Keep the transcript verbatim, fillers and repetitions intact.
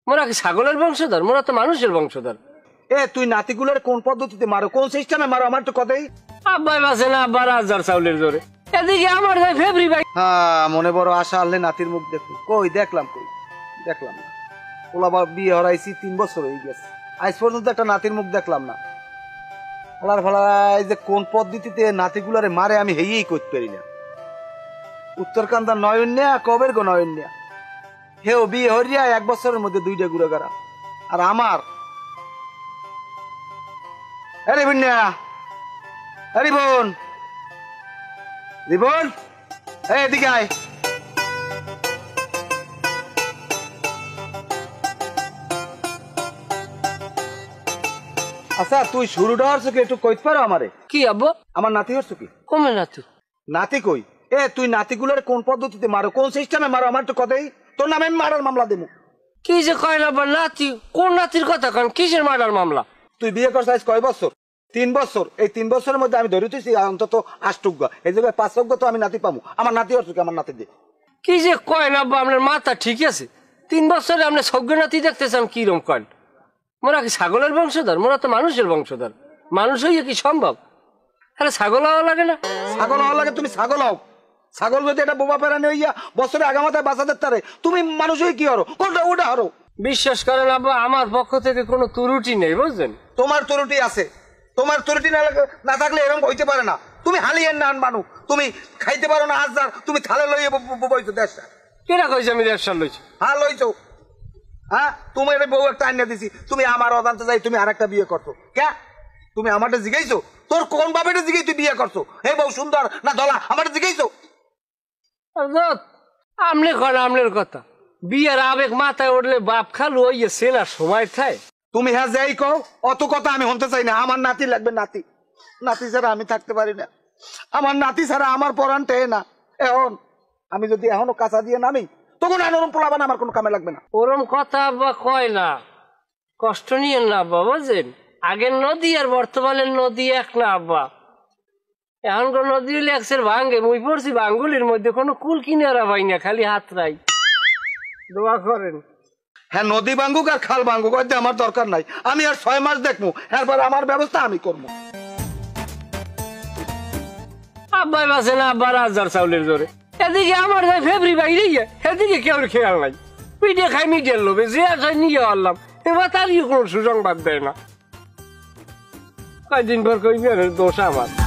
মোরা কি ছাগলের বংশধর? মোরা তো মানুষের বংশধর। এ তুই নাতিগুলোর কোন পদ্ধতিতে মারো, কোন সিস্টেমে মারো আমার তো কথাই। আব্বাই বাসে না আব্বার হাজার চাউলের জোরে। এদিকে আমার ভাই ফেব্রি ভাই। হ্যাঁ মনে বড় আশা আনলে নাতির মুখ দেখো। কই দেখলাম, কই দেখলাম না। ওলা বিয়ে হরাইছি তিন বছর হয়ে গেছে, আজ পর্যন্ত একটা নাতির মুখ দেখলাম না। ফলার ফলাই যে কোন পদ্ধতিতে নাতিগুলারে মারে আমি হেয়েই করতে পারি না। উত্তরকান্দা নয়ন্যা কবের গো নয়ন্যা হেও বিয়ে হরিয়া এক বছরের মধ্যে দুইটা গুড়াগাড়া। আর আমার আরে বিন্যা, আরে বোন, রিবন এদিকে আয়। আচ্ছা তুই শুরুটা হচ্ছে কি একটু কইতে পারো আমারে? কি আব্বা? আমার নাতি হচ্ছে কি? কমে নাতি। নাতি কই? এ তুই নাতিগুলোর কোন পদ্ধতিতে মারো, কোন সিস্টেমে মারো আমার তো কথাই। তোর নামে আমি মারার মামলা দেবো। কি যে কয় না নাতি? কোন নাতির কথা কন? কিসের মার্ডার মামলা? তুই বিয়ে করছিস কয় বছর? তিন বছর। এই তিন বছরের মধ্যে আমি ধরে তুইছি অন্তত আষ্টজ্ঞ, এই জায়গায় পাঁচজ্ঞ তো আমি নাতি পাবো। আমার নাতি হচ্ছে কি? আমার নাতি দে। কি যে কয় না আব্বা, আপনার মাথা ঠিক আছে? তিন বছরে আপনি সজ্ঞ নাতি দেখতেছেন কিরম কন? মোরা কি ছাগলের বংশধর? মোরা তো মানুষের বংশধর। মানুষ হইয়া কি সম্ভব? আরে ছাগল হওয়া লাগে না? ছাগল হওয়া লাগে? তুমি ছাগল হও। ছাগল যদি এটা বোবা পেরানি হইয়া বছরে আগামাতায় বাঁচাতে তারে, তুমি মানুষ হয়ে কি হরো? কোনটা ওটা হরো? বিশ্বাস করেন আব্বা, আমার পক্ষ থেকে কোনো ত্রুটি নেই বুঝলেন। তোমার ত্রুটি আছে। তোমার ত্রুটি না থাকলে এরকম হইতে পারে না। তুমি হালিয়ের নান মানু, তুমি খাইতে পারো না হাজার, তুমি থালে লইয়ে বইছো দেশটা। কেনা কইছে আমি দেড় সাল লইছি? হ্যাঁ লইছো। হ্যাঁ তুমি এটা বউ একটা আইনা দিছি, তুমি আমার অজান্তে যাই তুমি আর একটা বিয়ে করছো কে? তুমি আমারটা জিগাইছো? তোর কোন বাপেটা জিগাই তুই বিয়ে করছো? হে বউ সুন্দর না ধলা, আমারটা জিগাইছো? আমলে কন আমলের কথা। বিয়ের আবেগ মাথায় উঠলে বাপ খালু ওই সেনা সময় খায়। তুমি হ্যাঁ যাই কও, অত কথা আমি শুনতে চাই না। আমার নাতি লাগবে, নাতি। নাতি ছাড়া আমি থাকতে পারি না। আমার নাতি ছাড়া আমার পরাণ টেয়ে না। এখন আমি যদি এখনো কাঁচা দিয়ে নামি, তখন আনরম পোলাবান আমার কোনো কামে লাগবে না। ওরম কথা আব্বা কয় না, কষ্ট নিয়েন না আব্বা বুঝলেন। আগের নদী আর বর্তমানের নদী এক না আব্বা। এখন কোন নদী হইলে একসের ভাঙ্গে, মুই পড়ছি ভাঙ্গুলির মধ্যে কোনো কুল কিনারা পাই না, খালি হাত রাই। দোয়া করেন। হ্যাঁ নদী ভাঙ্গুক আর খাল ভাঙ্গুক আমার দরকার নাই। আমি আর ছয় মাস দেখবো, এরপর আমার ব্যবস্থা আমি করবো। আব্বাই বাসে না আব্বার হাজার চাউলের জোরে। এদিকে আমার ভাই ফেব্রি বাইরে এদিকে কেউ খেয়াল নাই। পিঠে খাই মিটের লোভে যে খাই নিয়ে আনলাম, এবার তারই কোনো সুসংবাদ দেয় না। কয়দিন পর কই দোষ আমার।